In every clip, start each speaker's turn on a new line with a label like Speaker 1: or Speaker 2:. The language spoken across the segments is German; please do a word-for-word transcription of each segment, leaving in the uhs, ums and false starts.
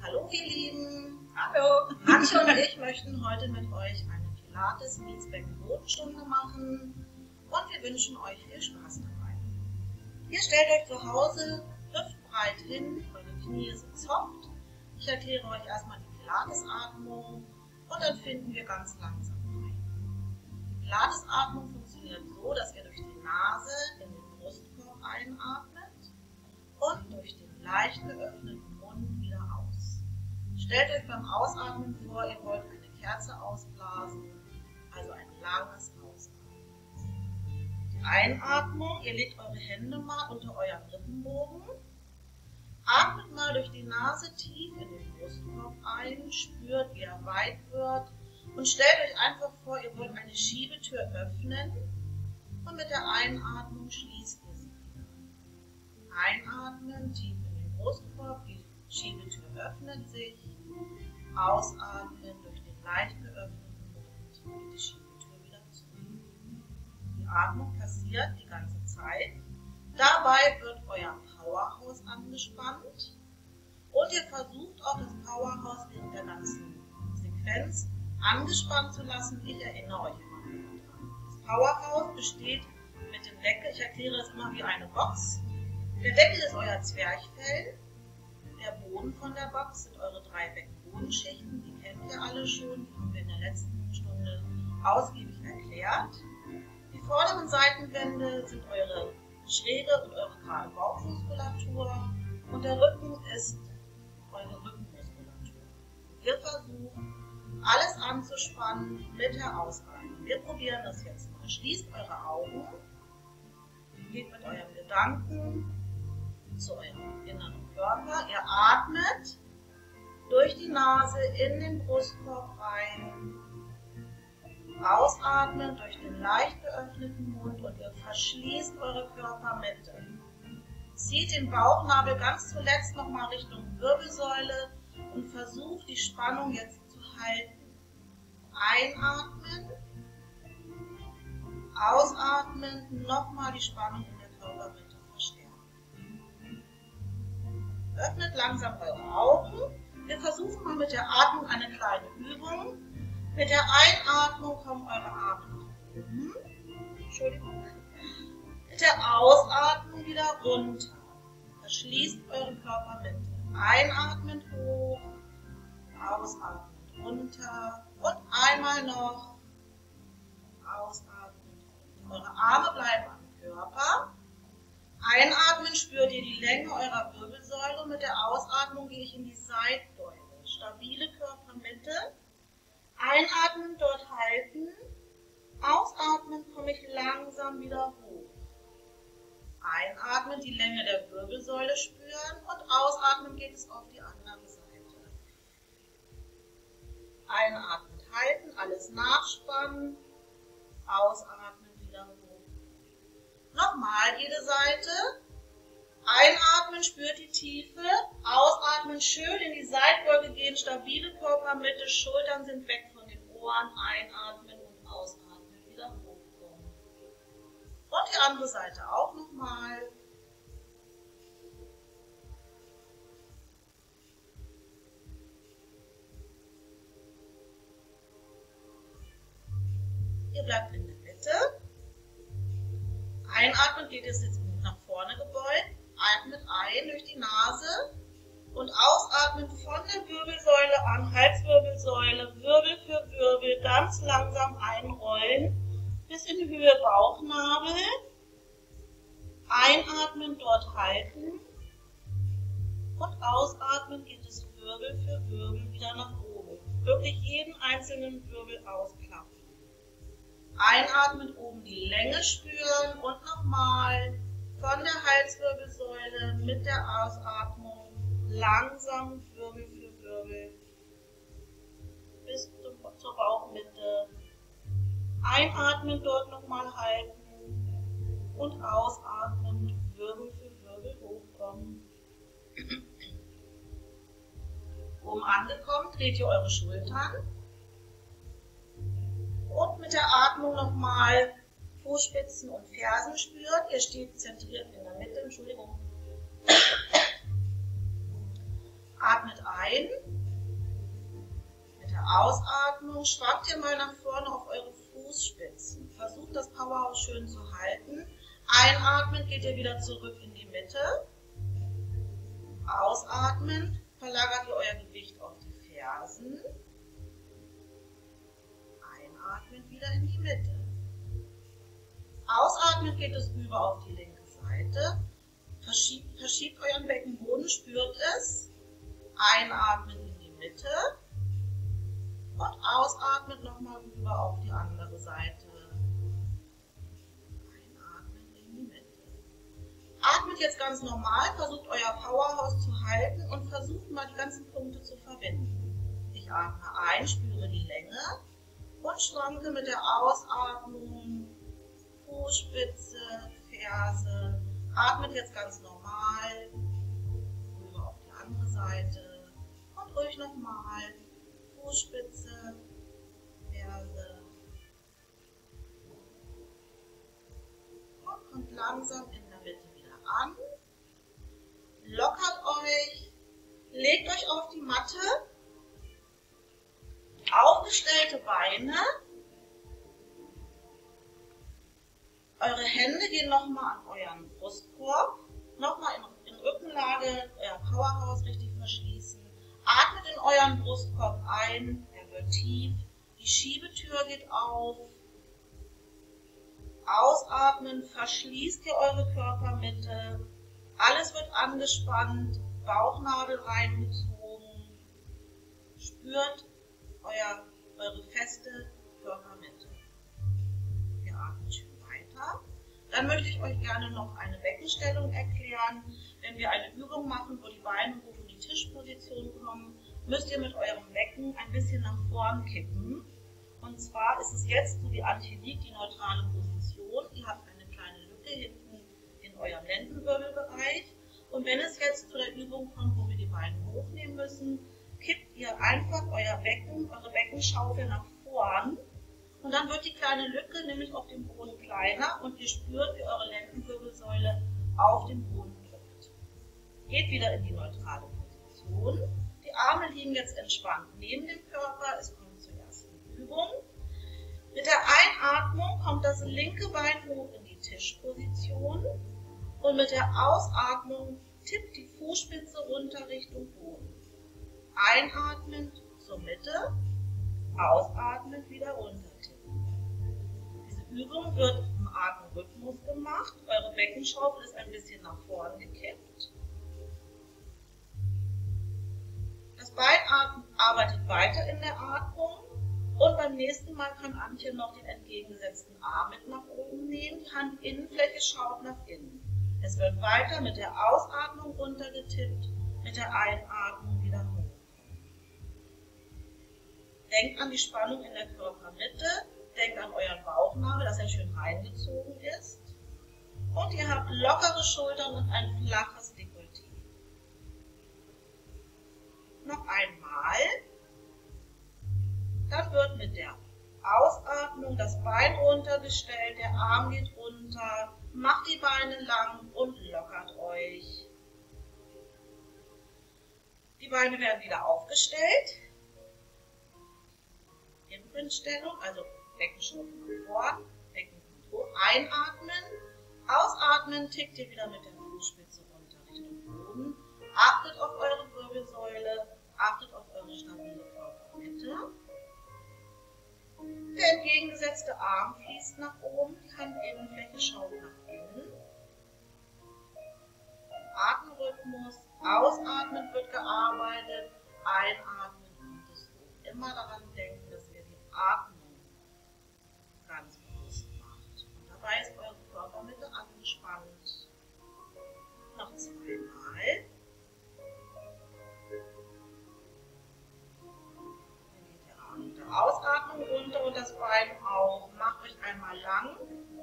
Speaker 1: Hallo ihr Lieben!
Speaker 2: Hallo!
Speaker 1: Antje und ich möchten heute mit euch eine Pilates Meets Beckenbodenstunde machen und wir wünschen euch viel Spaß dabei. Ihr stellt euch zu Hause hüftbreit hin, eure Knie sind soft. Ich erkläre euch erstmal die Pilates-Atmung und dann finden wir ganz langsam rein. Die Pilates-Atmung funktioniert so, dass ihr durch die Nase in den Brustkorb einatmet und durch den leicht geöffneten Mund wieder aus. Stellt euch beim Ausatmen vor, ihr wollt eine Kerze ausblasen, also ein langes Ausatmen. Die Einatmung, ihr legt eure Hände mal unter euren Rippenbogen, atmet mal durch die Nase tief in den Brustkorb ein, spürt, wie er weit wird und stellt euch einfach vor, ihr wollt eine Schiebetür öffnen und mit der Einatmung schließt ihr sie wieder. Einatmen, tief in den Brustkorb, die Schiebetür öffnet sich, ausatmen durch den leicht geöffneten Mund, geht die Schiebetür wieder zu. Die Atmung passiert die ganze Zeit. Dabei wird euer Powerhouse angespannt und ihr versucht auch das Powerhouse während der ganzen Sequenz angespannt zu lassen. Ich erinnere euch immer wieder daran. Das Powerhouse besteht mit dem Deckel, ich erkläre das immer wie eine Box. Der Deckel ist euer Zwerchfell. Der Boden von der Box sind eure drei Beckenbodenschichten, die kennt ihr alle schon, die haben wir in der letzten Stunde ausgiebig erklärt. Die vorderen Seitenwände sind eure schräge und eure gerade Bauchmuskulatur und der Rücken ist eure Rückenmuskulatur. Wir versuchen, alles anzuspannen mit der Ausatmung. Wir probieren das jetzt mal. Schließt eure Augen, geht mit eurem Gedanken zu eurem inneren Körper. Ihr atmet durch die Nase in den Brustkorb rein, ausatmen durch den leicht geöffneten Mund und ihr verschließt eure Körpermitte. Zieht den Bauchnabel ganz zuletzt nochmal Richtung Wirbelsäule und versucht die Spannung jetzt zu halten. Einatmen, ausatmen, nochmal die Spannung in der Körpermitte verstärken. Öffnet langsam eure Augen. Wir versuchen mal mit der Atmung eine kleine Übung. Mit der Einatmung kommen eure Arme nach oben. Entschuldigung. Mit der Ausatmung wieder runter. Verschließt eure Körpermitte. Einatmen hoch, ausatmen runter und einmal noch. Ausatmen runter. Eure Arme bleiben am Körper. Einatmen spürt ihr die Länge eurer Wirbelsäule. Mit der Ausatmung gehe ich in die Seitbeuge. Stabile Körpermitte. Einatmen, dort halten. Ausatmen komme ich langsam wieder hoch. Einatmen, die Länge der Wirbelsäule spüren und ausatmen geht es auf die andere Seite. Einatmen, halten, alles nachspannen. Ausatmen, wieder hoch. Nochmal jede Seite. Einatmen, spürt die Tiefe. Ausatmen, schön in die Seitbeuge gehen, stabile Körpermitte, Schultern sind weg von den Ohren. Einatmen und ausatmen, wieder hochkommen. Und die andere Seite auch nochmal. Ihr bleibt in der Mitte. Einatmen geht es jetzt nach vorne gebeugt. Atmet ein durch die Nase und ausatmen von der Wirbelsäule an, Halswirbelsäule, Wirbel für Wirbel, ganz langsam einrollen bis in Höhe Bauchnabel. Einatmen, dort halten und ausatmen geht es Wirbel für Wirbel wieder nach oben. Wirklich jeden einzelnen Wirbel ausklappen. Einatmen, oben die Länge spüren und nochmal von der Halswirbelsäule mit der Ausatmung langsam Wirbel für Wirbel bis zur Bauchmitte. Einatmen, dort nochmal halten und ausatmen, Wirbel für Wirbel hochkommen. Oben angekommen, dreht ihr eure Schultern. Und mit der Atmung nochmal Fußspitzen und Fersen spüren. Ihr steht zentriert in der Mitte. Entschuldigung. Atmet ein. Ausatmung schwankt ihr mal nach vorne auf eure Fußspitzen. Versucht das Powerhouse schön zu halten. Einatmen geht ihr wieder zurück in die Mitte. Ausatmen verlagert ihr euer Gewicht auf die Fersen. Einatmen wieder in die Mitte. Ausatmen geht es über auf die linke Seite. Verschiebt, verschiebt euren Beckenboden, spürt es. Einatmen in die Mitte. Und ausatmet nochmal rüber auf die andere Seite. Einatmen in die Mitte. Atmet jetzt ganz normal, versucht euer Powerhouse zu halten und versucht mal die ganzen Punkte zu verbinden. Ich atme ein, spüre die Länge und schwanke mit der Ausatmung Fußspitze, Ferse. Atmet jetzt ganz normal rüber auf die andere Seite und ruhig nochmal. Fußspitze, Ferse und kommt langsam in der Mitte wieder an. Lockert euch, legt euch auf die Matte, aufgestellte Beine, eure Hände gehen nochmal an euren Brustkorb, nochmal in, in Rückenlage, euer Powerhouse richtig verschließen. Atmet in euren Brustkorb ein, er wird tief, die Schiebetür geht auf. Ausatmen, verschließt ihr eure Körpermitte, alles wird angespannt, Bauchnabel reingezogen, spürt euer, eure feste Körpermitte. Ihr atmet schön weiter. Dann möchte ich euch gerne noch eine Beckenstellung erklären. Wenn wir eine Übung machen, wo die Beine hoch in die Tischposition kommen, müsst ihr mit eurem Becken ein bisschen nach vorn kippen. Und zwar ist es jetzt, so wie Antje liegt, die neutrale Position. Ihr habt eine kleine Lücke hinten in eurem Lendenwirbelbereich. Und wenn es jetzt zu der Übung kommt, wo wir die Beine hochnehmen müssen, kippt ihr einfach euer Becken, eure Beckenschaufel nach vorn. Und dann wird die kleine Lücke nämlich auf dem Boden kleiner und ihr spürt, wie eure Lendenwirbelsäule auf den Boden drückt. Geht wieder in die neutrale Position. Die Arme liegen jetzt entspannt neben dem Körper. Es kommt zur ersten Übung. Mit der Einatmung kommt das linke Bein hoch in die Tischposition und mit der Ausatmung tippt die Fußspitze runter Richtung Boden. Einatmend zur Mitte, ausatmend wieder runter tippen. Diese Übung wird im Atemrhythmus gemacht. Eure Beckenschaufel ist ein bisschen nach vorn gekippt. Das Bein arbeitet weiter in der Atmung und beim nächsten Mal kann Antje noch den entgegengesetzten Arm mit nach oben nehmen. Die Handinnenfläche schaut nach innen. Es wird weiter mit der Ausatmung runtergetippt, mit der Einatmung wieder hoch. Denkt an die Spannung in der Körpermitte, denkt an euren Bauchnabel, dass er schön reingezogen ist. Und ihr habt lockere Schultern und ein flaches Dekolleté. Noch einmal. Dann wird mit der Ausatmung das Bein runtergestellt, der Arm geht runter, macht die Beine lang und lockert euch. Die Beine werden wieder aufgestellt. Imprintstellung, also Beckenschaufel nach vorn, Becken kommt hoch, einatmen, ausatmen, tickt ihr wieder mit der Fußspitze runter Richtung Boden. Achtet auf eure Wirbelsäule, achtet auf eure stabile Körpermitte. Der entgegengesetzte Arm fließt nach oben, die Handinnenfläche schaut nach innen. Atemrhythmus, ausatmen wird gearbeitet, einatmen kommt es hoch. Immer daran denken, dass ihr die Atmung ganz bewusst macht. Und dabei ist eure Körpermitte angespannt. Noch zweimal. Ausatmung runter und das Bein auch. Macht euch einmal lang.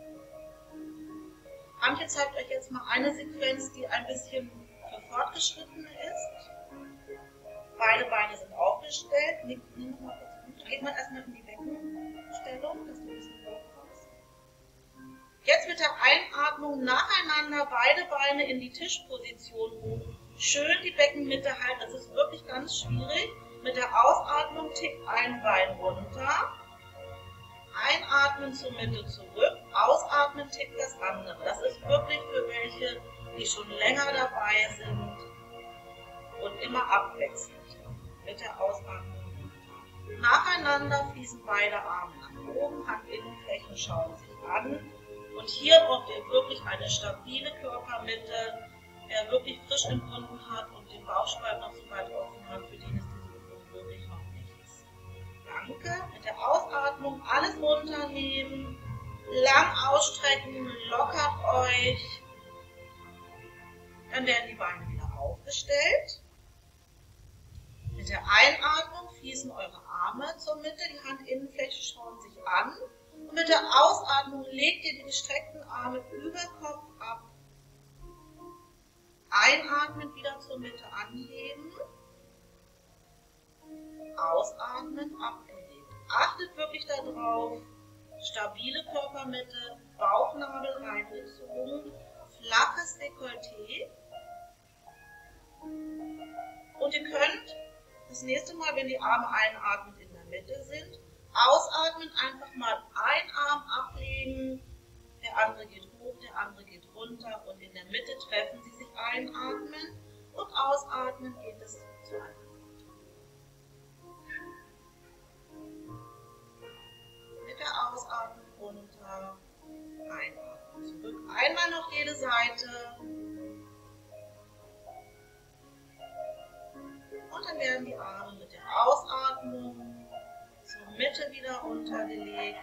Speaker 1: Antje zeigt euch jetzt mal eine Sequenz, die ein bisschen für Fortgeschrittene ist. Beide Beine sind aufgestellt. Geht mal erstmal in die Beckenstellung, dass du ein bisschen hochkommst. Jetzt mit der Einatmung nacheinander beide Beine in die Tischposition hoch. Schön die Beckenmitte halten, das ist wirklich ganz schwierig. Mit der Ausatmung tickt ein Bein runter. Einatmen zur Mitte zurück, ausatmen tickt das andere. Das ist wirklich für welche, die schon länger dabei sind und immer abwechselnd mit der Ausatmung. Nacheinander fließen beide Arme nach oben, Handinnenflächen schauen sich an. Und hier braucht ihr wirklich eine stabile Körpermitte. Wer wirklich frisch empfunden hat und den Bauchspalt noch so weit offen hat, für den ist diese Übung wirklich noch nichts. Danke. Mit der Ausatmung alles runternehmen, lang ausstrecken, lockert euch. Dann werden die Beine wieder aufgestellt. Mit der Einatmung fließen eure Arme zur Mitte, die Handinnenflächen schauen sich an. Und mit der Ausatmung legt ihr die gestreckten Arme über Kopf ab. Einatmen, wieder zur Mitte anheben. Ausatmen, abgelegt. Achtet wirklich darauf, stabile Körpermitte, Bauchnabel reingezogen, flaches Dekolleté. Und ihr könnt das nächste Mal, wenn die Arme einatmet in der Mitte sind, ausatmen, einfach mal einen Arm ablegen, der andere geht hoch, der andere geht runter und in der Mitte treffen sie sich, einatmen und ausatmen geht es zu einer Seite. Mit der Ausatmung runter, einatmen zurück, einmal noch jede Seite. Und dann werden die Arme mit der Ausatmung zur Mitte wieder runtergelegt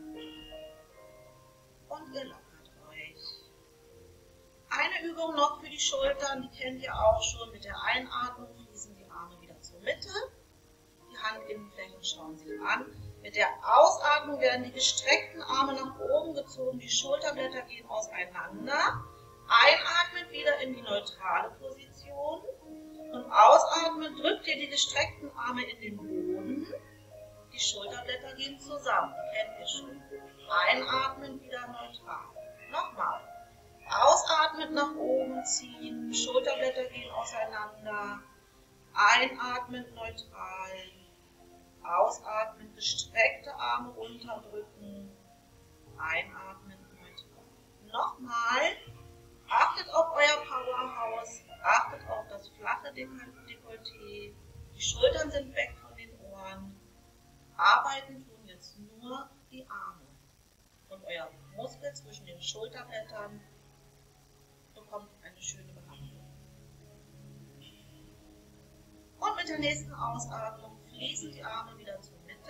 Speaker 1: und ihr lockert euch. Eine Übung noch für die Schultern, die kennt ihr auch schon. Mit der Einatmung fließen die Arme wieder zur Mitte, die Handinnenflächen schauen sich an. Mit der Ausatmung werden die gestreckten Arme nach oben gezogen, die Schulterblätter gehen auseinander. Einatmet wieder in die neutrale Position. Und ausatmen, drückt ihr die gestreckten Arme in den Boden. Die Schulterblätter gehen zusammen, kennt ihr schon. Einatmen, wieder neutral. Nochmal. Ausatmen, nach oben ziehen, Schulterblätter gehen auseinander. Einatmen, neutral. Ausatmen, gestreckte Arme runterdrücken. Einatmen, neutral. Nochmal. Achtet auf euer Powerhouse. Achtet auf das flache Dekolleté. Die Schultern sind weg von den Ohren. Arbeiten tun jetzt nur die Arme. Und euer Muskel zwischen den Schulterblättern bekommt eine schöne Behandlung. Und mit der nächsten Ausatmung fließen die Arme wieder zur Mitte.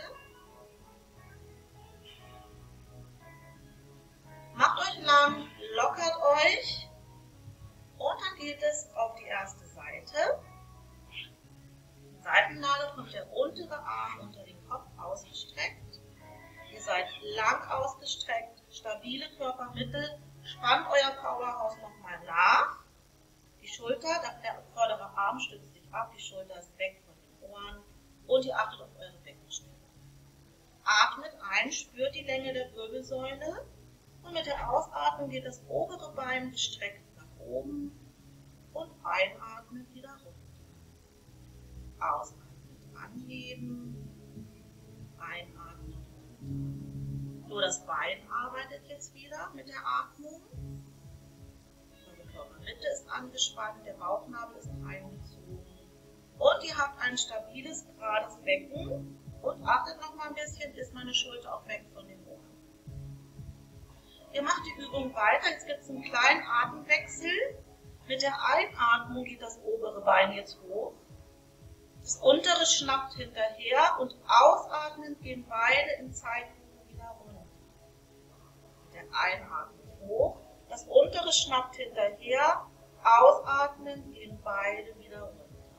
Speaker 1: Macht euch lang, lockert euch. Und dann geht es auf die erste Seite. Seitennadel kommt der untere Arm unter den Kopf ausgestreckt. Ihr seid lang ausgestreckt, stabile Körpermitte. Spannt euer Powerhouse nochmal nach. Die Schulter, der vordere Arm stützt sich ab, die Schulter ist weg von den Ohren. Und ihr achtet auf eure Beckenstelle. Atmet ein, spürt die Länge der Wirbelsäule. Und mit der Ausatmung geht das obere Bein gestreckt oben und einatmen wieder runter. Ausatmen, anheben, einatmen runter. So, das Bein arbeitet jetzt wieder mit der Atmung. Eure Körpermitte ist angespannt, der Bauchnabel ist eingezogen und ihr habt ein stabiles, gerades Becken und achtet noch mal ein bisschen, ist meine Schulter auch weg von den Ohren. Ihr macht die Übung weiter, jetzt gibt es einen kleinen Atemwechsel. Mit der Einatmung geht das obere Bein jetzt hoch. Das untere schnappt hinterher und ausatmend gehen beide in Zeitlupe wieder runter. Mit der Einatmung hoch, das untere schnappt hinterher, ausatmend gehen beide wieder runter.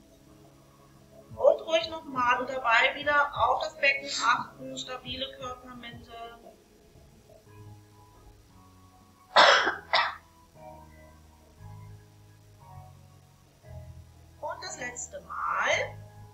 Speaker 1: Und ruhig nochmal und dabei wieder auf das Becken achten, stabile Körpermitte. Und das letzte Mal.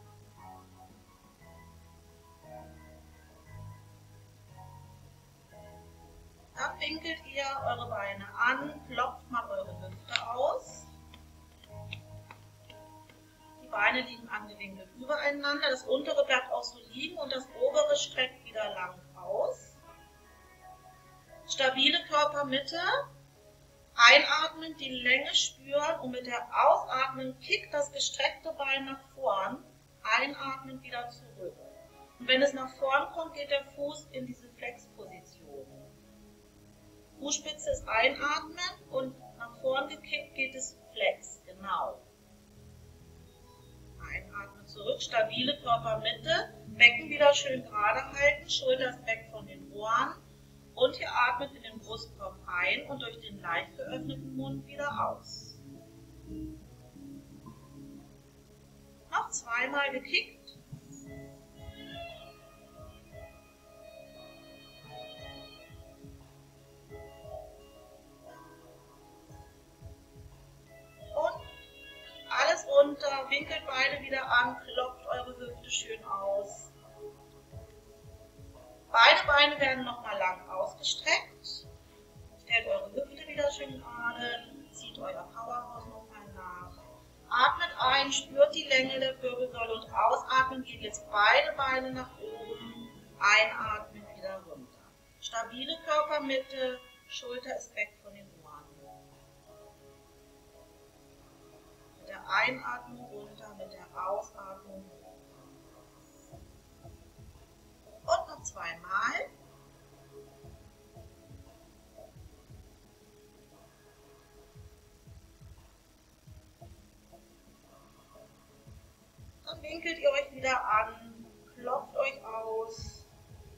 Speaker 1: Dann winkelt ihr eure Beine an, klopft mal eure Hüfte aus. Die Beine liegen angewinkelt übereinander. Das untere bleibt auch so liegen und das obere streckt wieder lang aus. Stabile Körpermitte. Einatmen, die Länge spüren und mit der Ausatmen kickt das gestreckte Bein nach vorn. Einatmen wieder zurück. Und wenn es nach vorn kommt, geht der Fuß in diese Flexposition. Fußspitze ist einatmen und nach vorn gekickt geht es flex. Genau. Einatmen zurück, stabile Körpermitte, Becken wieder schön gerade halten, Schulter ist weg von den Ohren und ihr atmet in den Brustkorb ein und durch den leicht geöffneten Mund wieder aus. Noch zweimal gekickt. Alles runter, winkelt Beine wieder an, klopft eure Hüfte schön aus. Beide Beine werden nochmal lang ausgestreckt. Stellt eure Hüfte wieder schön gerade, zieht euer Powerhouse nochmal nach. Atmet ein, spürt die Länge der Wirbelsäule und ausatmen geht jetzt beide Beine nach oben. Einatmen wieder runter. Stabile Körpermitte, Schulter ist weg von den Ohren. Mit der Einatmung runter, mit der Ausatmung hoch. Und noch zweimal. Dann winkelt ihr euch wieder an, klopft euch aus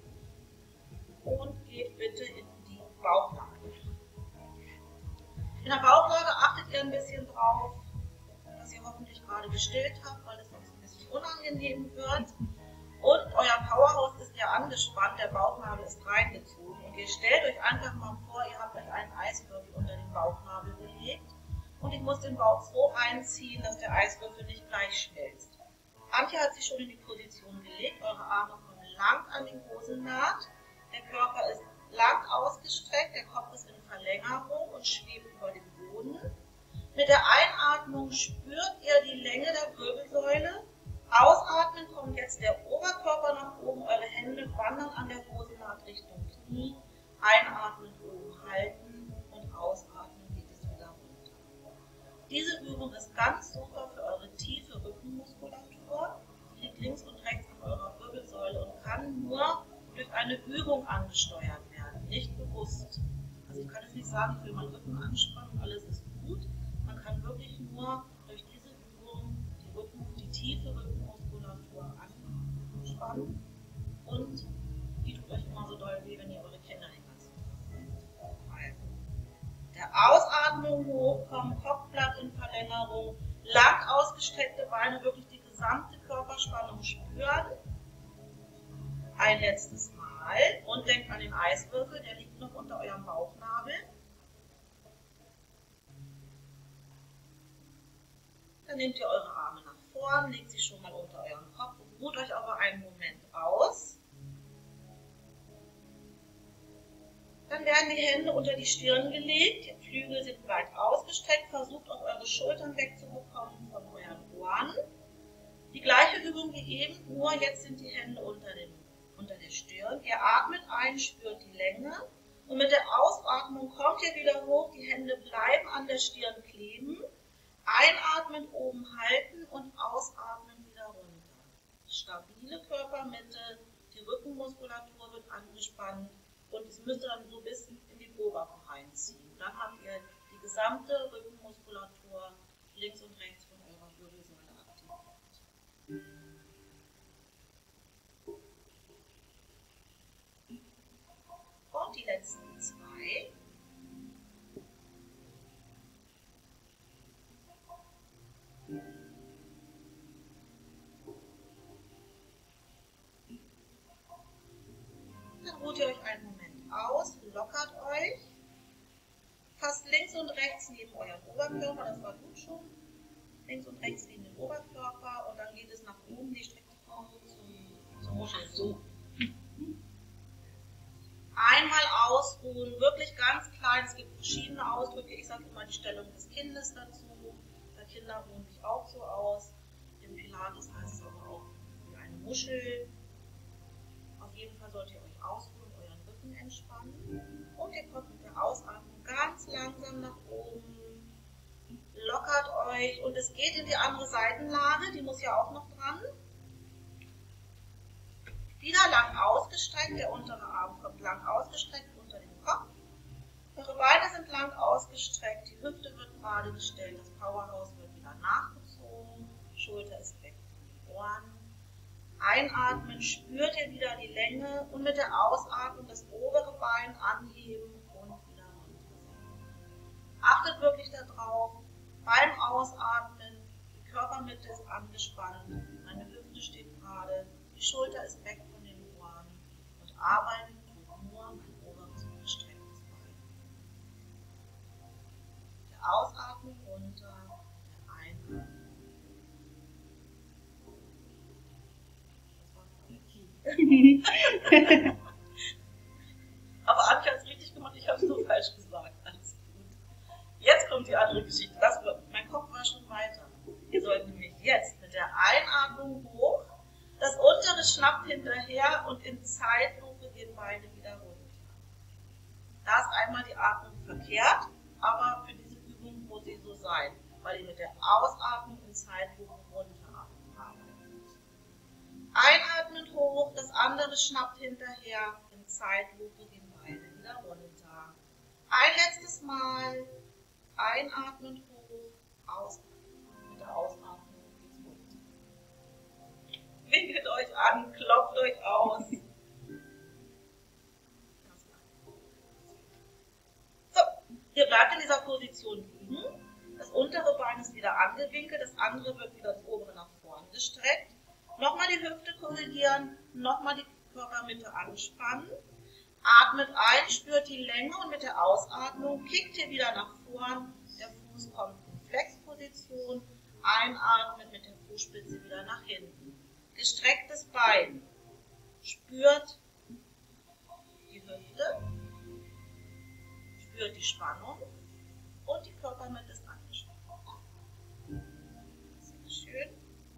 Speaker 1: und geht bitte in die Bauchlage. In der Bauchlage achtet ihr ein bisschen drauf, dass ihr hoffentlich gerade gestillt habt, weil es sonst ein bisschen unangenehm wird. Und euer Powerhouse ist ja angespannt, der Bauchnabel ist reingezogen. Und ihr stellt euch einfach mal vor, ihr habt euch einen Eiswürfel unter den Bauchnabel gelegt. Und ich muss den Bauch so einziehen, dass der Eiswürfel nicht gleich schmilzt. Antje hat sich schon in die Position gelegt, eure Arme kommen lang an die Hosennaht. Der Körper ist lang ausgestreckt, der Kopf ist in Verlängerung und schwebt über dem Boden. Mit der Einatmung spürt ihr die Länge der Wirbelsäule. Ausatmen kommt jetzt der Oberkörper nach oben, eure Hände wandern an der Hosennaht Richtung Knie. Einatmen oben halten und ausatmen geht es wieder runter. Diese Übung ist ganz super für eure tiefe Rückenmuskulatur. Die liegt links und rechts an eurer Wirbelsäule und kann nur durch eine Übung angesteuert werden, nicht bewusst. Also ich kann jetzt nicht sagen, ich will meinen Rücken anspannen, alles ist gut. Man kann wirklich nur durch diese Übung die, Rücken, die tiefe Rückenmuskulatur anspannen und die tut euch immer so doll weh, wenn ihr eure Kinder den ganzen Tag seht. Also, der Ausatmung hochkommen, Kopfblatt in Verlängerung, lang ausgestreckte Beine, wirklich die gesamte Körperspannung spüren. Ein letztes Mal und denkt an den Eiswürfel, der liegt noch unter eurem Bauchnabel. Dann nehmt ihr eure Arme nach vorn, legt sie schon mal unter euren Kopf und ruht euch aber einen Moment aus. Dann werden die Hände unter die Stirn gelegt, die Flügel sind weit ausgestreckt, versucht auch eure Schultern wegzubekommen von euren Ohren. Die gleiche Übung wie eben, nur jetzt sind die Hände unter, dem, unter der Stirn. Ihr atmet ein, spürt die Länge und mit der Ausatmung kommt ihr wieder hoch, die Hände bleiben an der Stirn kleben. Einatmen, oben halten und ausatmen wieder runter. Stabile Körpermitte, die Rückenmuskulatur wird angespannt und es müsste dann so ein bisschen in die Oberarme reinziehen. Dann habt ihr die gesamte Rückenmuskulatur links und rechts von eurer Wirbelsäule aktiviert. Und die letzten zwei. Dann ruht ihr euch einen Moment aus, lockert euch, fasst links und rechts neben euren Oberkörper, das war gut schon, links und rechts neben den Oberkörper und dann geht es nach oben, die streckt die Form so zum, zum Muschel, so. Einmal ausruhen, wirklich ganz klein, es gibt verschiedene Ausdrücke, ich sage immer die Stellung des Kindes dazu, bei Kindern ruhen sich auch so aus, im Pilates heißt es aber auch wie eine Muschel. Auf jeden Fall solltet ihr euch ausruhen, euren Rücken entspannen. Und ihr kommt mit der Ausatmung ganz langsam nach oben. Lockert euch und es geht in die andere Seitenlage, die muss ja auch noch dran. Wieder lang ausgestreckt, der untere Arm kommt lang ausgestreckt unter den Kopf. Eure Beine sind lang ausgestreckt, die Hüfte wird gerade gestellt, das Powerhouse wird wieder nachgezogen, Schulter ist weg von den Ohren. Einatmen, spürt ihr wieder die Länge und mit der Ausatmung das obere Bein anheben und wieder runtersenken. Achtet wirklich darauf, beim Ausatmen, die Körpermitte ist angespannt, meine Hüfte steht gerade, die Schulter ist weg von den Ohren und arbeiten tut nur mein oberes und gestrecktes Bein. Der Ausatmung runter, der Einatmung. Aber Anke hat es richtig gemacht, ich habe es nur falsch gesagt. Alles gut. Jetzt kommt die andere Geschichte. Das, mein Kopf war schon weiter. Ihr sollt nämlich jetzt mit der Einatmung hoch, das untere schnappt hinterher und in Zeitlupe gehen beide wieder runter. Da ist einmal die Atmung verkehrt, aber für diese Übung muss sie so sein, weil ihr mit der Ausatmung in Zeitlupe runter arbeitet. Einatmend hoch, das andere schnappt hinterher, in Zeitlupe gehen beide wieder runter. Ein letztes Mal, einatmend hoch, ausatmen. Mit der Ausatmung geht's runter. Winkelt euch an, klopft euch aus. So, ihr bleibt in dieser Position liegen. Das untere Bein ist wieder angewinkelt, das andere wird wieder das obere nach vorn gestreckt. Nochmal die Hüfte korrigieren, nochmal die Körpermitte anspannen. Atmet ein, spürt die Länge und mit der Ausatmung kickt ihr wieder nach vorn. Der Fuß kommt in Flexposition. Einatmet mit der Fußspitze wieder nach hinten. Gestrecktes Bein. Spürt die Hüfte. Spürt die Spannung. Und die Körpermitte ist angespannt. Sehr schön.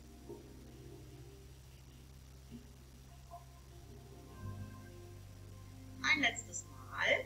Speaker 1: Ein letztes Mal.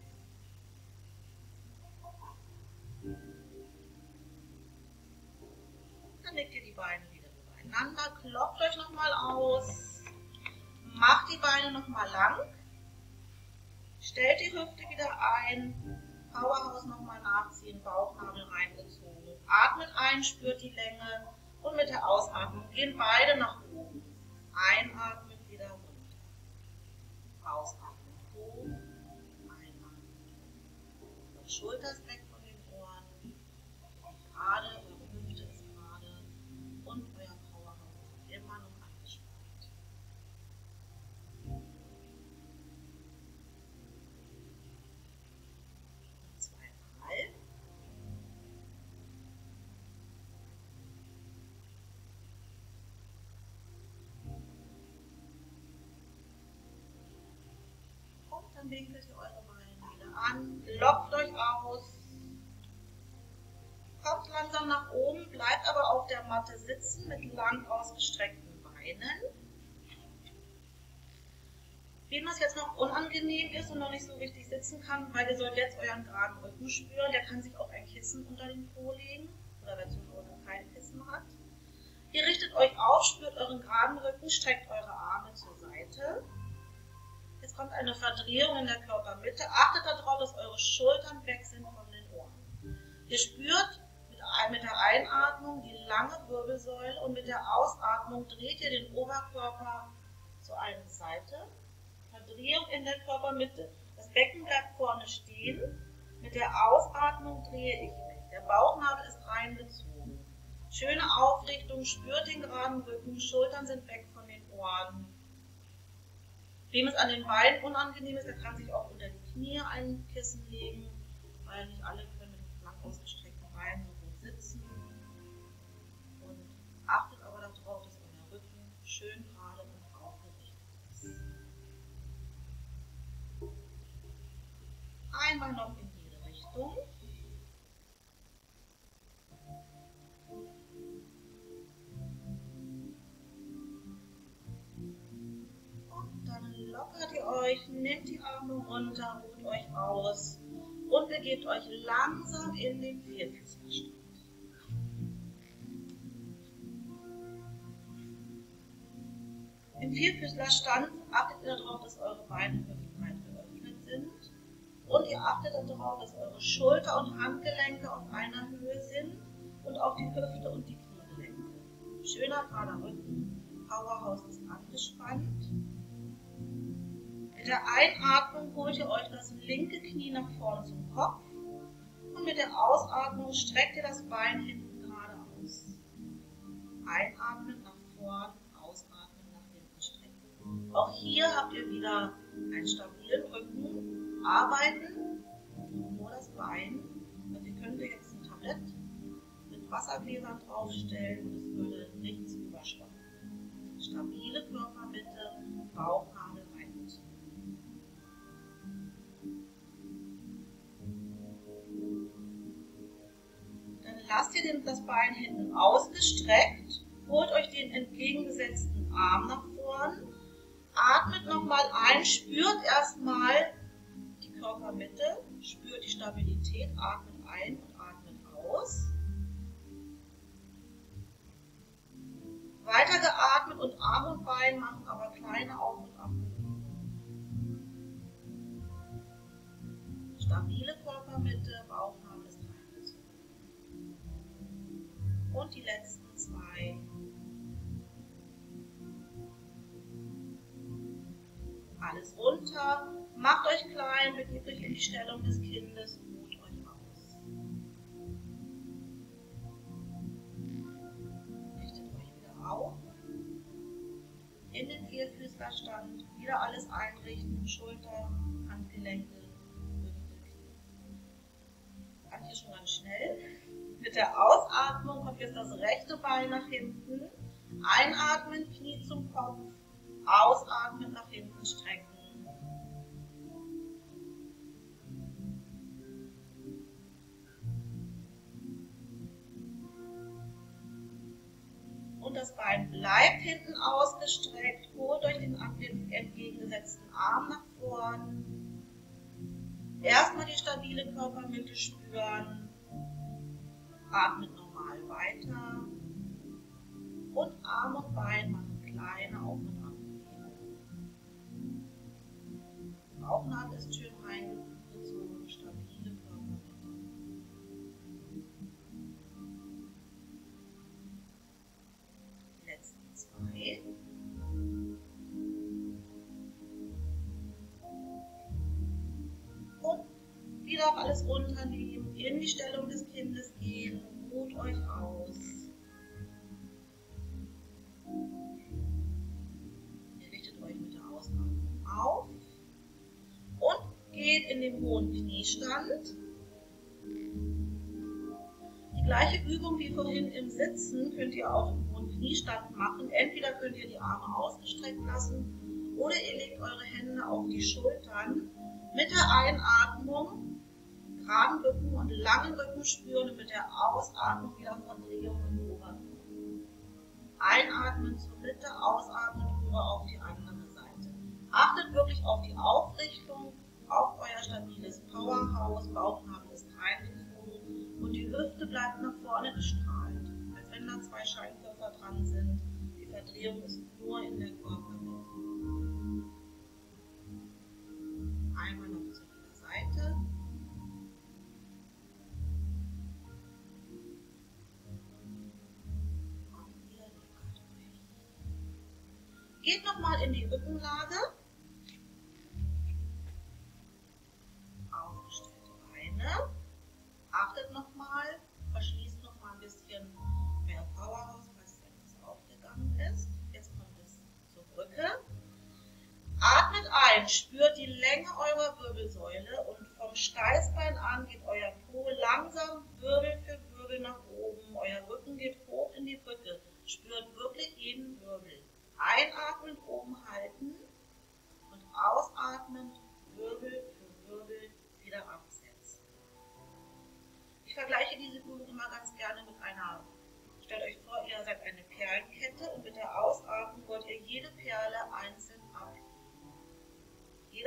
Speaker 1: Dann legt ihr die Beine wieder übereinander, klopft euch nochmal aus, macht die Beine nochmal lang, stellt die Hüfte wieder ein, Powerhouse nochmal nachziehen, Bauchnabel reingezogen, atmet ein, spürt die Länge und mit der Ausatmung gehen beide nach oben. Einatmen, wieder runter. Ausatmen. Hoch, einatmen. Eure Schulter ist weg von den Ohren, gerade, eure Hüfte ist gerade und euer Powerhouse ist immer noch angespannt. Zweimal. Dann winkelt ihr eure Beine wieder an, lockt euch aus, kommt langsam nach oben, bleibt aber auf der Matte sitzen mit lang ausgestreckten Beinen. Wem das jetzt noch unangenehm ist und noch nicht so richtig sitzen kann, weil ihr sollt jetzt euren geraden Rücken spüren, der kann sich auch ein Kissen unter den Po legen oder wer zu Hause kein Kissen hat. Ihr richtet euch auf, spürt euren geraden Rücken, streckt eure Arme zur Seite. Jetzt kommt eine Verdrehung in der Körpermitte. Achtet darauf, dass eure Schultern weg sind von den Ohren. Ihr spürt mit der Einatmung die lange Wirbelsäule und mit der Ausatmung dreht ihr den Oberkörper zur einen Seite. Verdrehung in der Körpermitte. Das Becken bleibt vorne stehen. Mit der Ausatmung drehe ich mich. Der Bauchnabel ist reingezogen. Schöne Aufrichtung, spürt den geraden Rücken, Schultern sind weg von den Ohren. Wem es an den Beinen unangenehm ist, der kann sich auch unter die Knie ein Kissen legen, weil nicht alle können mit lang ausgestreckten Beinen so gut sitzen. Und achtet aber darauf, dass euer Rücken schön gerade und aufgerichtet ist. Einmal noch in jede Richtung. euch, nehmt die Arme runter, ruht euch aus und begebt euch langsam in den Vierfüßlerstand. Im Vierfüßlerstand achtet ihr darauf, dass eure Beine hüftbreit geöffnet sind und ihr achtet darauf, dass eure Schulter- und Handgelenke auf einer Höhe sind und auch die Hüfte und die Kniegelenke. Schöner gerader Rücken, Powerhouse ist angespannt. Mit der Einatmung holt ihr euch das linke Knie nach vorne zum Kopf und mit der Ausatmung streckt ihr das Bein hinten gerade aus. Einatmen nach vorne, ausatmen nach hinten strecken. Auch hier habt ihr wieder einen stabilen Rücken. Arbeiten, nur das Bein. Also ihr könnt jetzt ein Tablett mit Wassergläsern draufstellen und es würde nichts überschwappen. Stabile Körpermitte, Bauchnabel rein. Dann lasst ihr das Bein hinten ausgestreckt, holt euch den entgegengesetzten Arm nach vorn, atmet nochmal ein, spürt erstmal die Körpermitte, spürt die Stabilität, atmet ein und atmet aus. Weiter geatmet und Arm und Bein machen aber kleine Auf- und Abbewegungen. Stabile Körpermitte, Bauchnabel ist reingezogen. Und die letzten zwei. Alles runter, macht euch klein, begebt euch in die Stellung des Kindes, ruht euch aus. Richtet euch wieder auf. In den Vierfüßlerstand, wieder alles einrichten, Schulter, Handgelenke, Hüfte, Knie. Manche schon ganz schnell. Mit der Ausatmung kommt jetzt das rechte Bein nach hinten. Einatmen, Knie zum Kopf. Ausatmen, nach hinten strecken. Und das Bein bleibt hinten ausgestreckt. Holt euch den, den entgegengesetzten Arm nach vorn. Erstmal die stabile Körpermitte spüren. Atmet normal weiter. Und Arm und Bein machen kleine Auf- und Abbewegungen. Bauchnabel ist schön reingezogen, stabile Körpermitte. Die letzten zwei. Und wieder auch alles runternehmen, in die Stellung des Kindes gehen, ruht euch aus. Ihr richtet euch mit der Ausatmung auf und geht in den hohen Kniestand. Die gleiche Übung wie vorhin im Sitzen könnt ihr auch im hohen Kniestand machen. Entweder könnt ihr die Arme ausgestreckt lassen oder ihr legt eure Hände auf die Schultern. Mit der Einatmung geraden Rücken und langen Rücken spüren und mit der Ausatmung wieder Verdrehung im Oberkörper. Einatmen zur Mitte, ausatmen rüber auf die andere Seite. Achtet wirklich auf die Aufrichtung, auf euer stabiles Powerhouse. Bauchnabel ist reingezogen und die Hüfte bleibt nach vorne gestrahlt, als wenn da zwei Scheinkörper dran sind. Die Verdrehung ist nur in der Körpermitte. Einmal noch zur Seite. Und ihr lockert euch. Geht nochmal in die Rückenlage. Aufgestellte Beine. Achtet nochmal, verschließt nochmal ein bisschen euer Powerhouse, falls etwas aufgegangen ist. Jetzt kommt es zur Brücke. Atmet ein, spürt die Länge eurer Wirbelsäule und vom Steißbein an geht euer Po langsam Wirbel für Wirbel nach oben. Euer Rücken geht hoch in die Brücke. Spürt wirklich jeden Wirbel. Einatmend oben halten und ausatmend Wirbel für Wirbel wieder absetzen. Ich vergleiche diese Übung immer ganz gerne mit einer, stellt euch vor, ihr seid eine Perlenkette und mit der Ausatmung wollt ihr jede Perle einzeln abheben.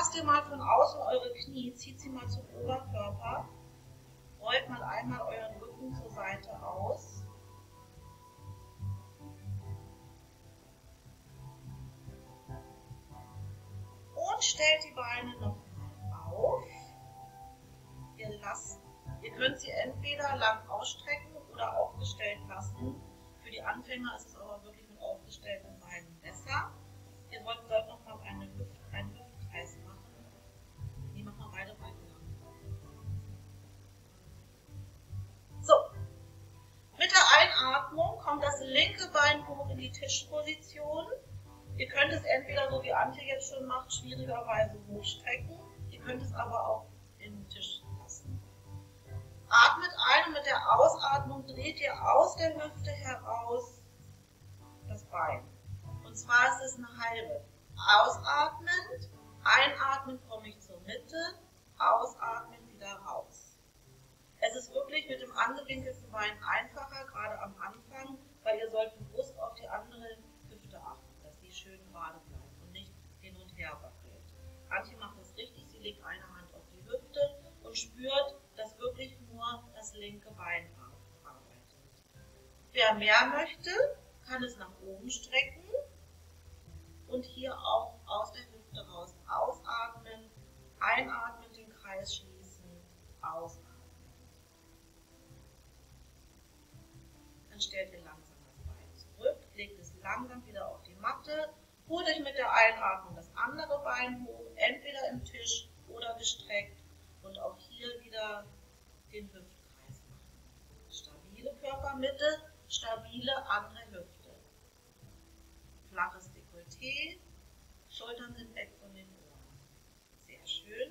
Speaker 1: fasst ihr mal von außen eure Knie, zieht sie mal zum Oberkörper, rollt mal einmal euren Rücken zur Seite aus. Und stellt die Beine nochmal auf. Ihr, lasst, ihr könnt sie entweder lang ausstrecken oder aufgestellt lassen. Für die Anfänger ist es aber wirklich mit aufgestellten Beinen besser. Ihr wollt dort nochmal eine Hüft, einen Hüftkreis machen. Die machen wir beide Beine lang. So. Mit der Einatmung kommt das linke Bein hoch in die Tischposition. Ihr könnt es entweder so wie Antje jetzt schon macht, schwierigerweise hochstrecken. Ihr könnt es aber auch in den Tisch lassen. Atmet ein und mit der Ausatmung dreht ihr aus der Hüfte heraus das Bein. Und zwar ist es eine halbe. Ausatmend, einatmen komme ich zur Mitte, ausatmen wieder raus. Es ist wirklich mit dem angewinkelten Bein einfacher, gerade am Anfang, weil ihr sollt bewusst auf die andere Hüfte achten, dass die schön gerade bleibt und nicht hin und her wackelt. Antje macht es richtig, sie legt eine Hand auf die Hüfte und spürt, dass wirklich nur das linke Bein arbeitet. Wer mehr möchte, kann es nach oben strecken und hier auch aus der Hüfte raus ausatmen, einatmen, den Kreis schließen, ausatmen. Dann stellt ihr langsam das Bein zurück, legt es langsam wieder auf die Matte, holt euch mit der Einatmung das andere Bein hoch, entweder im Tisch oder gestreckt und auch hier wieder den Hüftkreis machen. Stabile Körpermitte, stabile andere Hüfte. Flaches Dekolleté, Schultern sind weg von den Ohren. Sehr schön.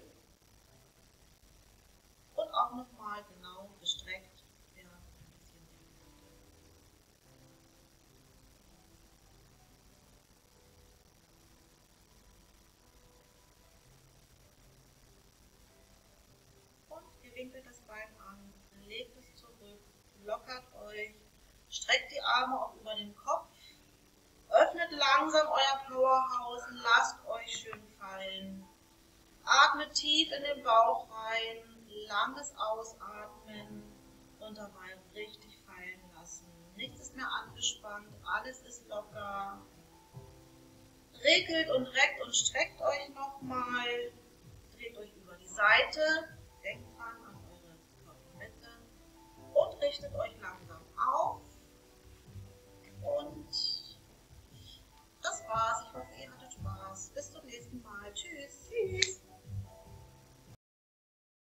Speaker 1: Und auch nochmal genau gestreckt für ein bisschen die Hüfte. Und ihr winkelt das Bein an, legt es zurück, lockert euch, streckt die Arme auch über den Kopf. Öffnet langsam euer Powerhouse, lasst euch schön fallen. Atmet tief in den Bauch rein, langes Ausatmen und dabei richtig fallen lassen. Nichts ist mehr angespannt, alles ist locker. Regelt und reckt und streckt euch nochmal, dreht euch über die Seite, denkt dran an eure Körpermitte und richtet euch